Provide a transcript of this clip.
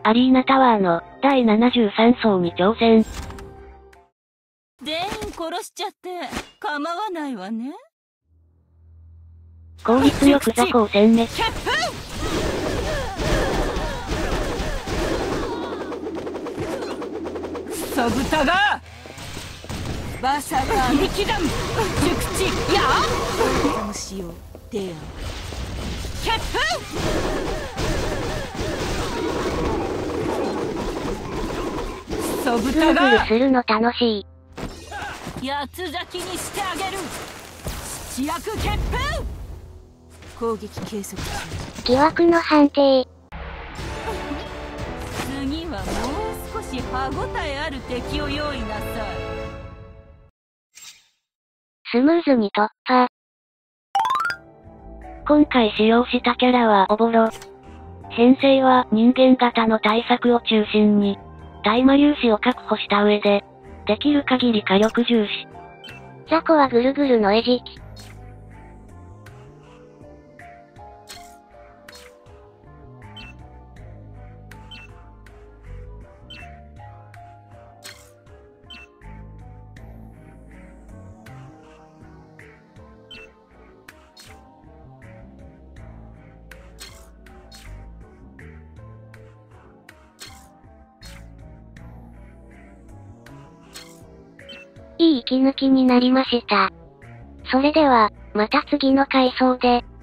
アリーナタワーの第73層に挑戦。 全員殺しちゃって構わないわね。 効率よく雑魚を殲滅。 サブタがバサガー撃弾熟知やあしようデアキャップサブぐタがるぐるするの楽しい。 八つ咲きにしてあげる七役決風攻撃計測中。 疑惑の判定。 次はもう少し歯ごたえある敵を用意なさい。 スムーズに突破。今回使用したキャラはおぼろ。編成は人間型の対策を中心に、大麻粒子を確保した上で、できる限り火力重視。雑魚はぐるぐるの餌食。いい息抜きになりました。それでは、また次の回想で。